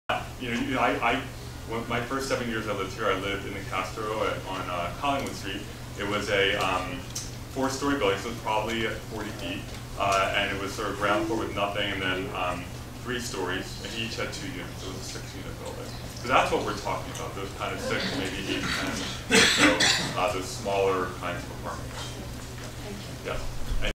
When my first 7 years I lived here, I lived in the Castro on Collingwood Street. It was a 4-story building, so it was probably 40 feet, and it was sort of ground floor with nothing, and then 3 stories, and each had 2 units. So it was a 6-unit building. So that's what we're talking about, those kind of 6, maybe 8, 10, so those smaller kinds of apartments. Thank you. Yes.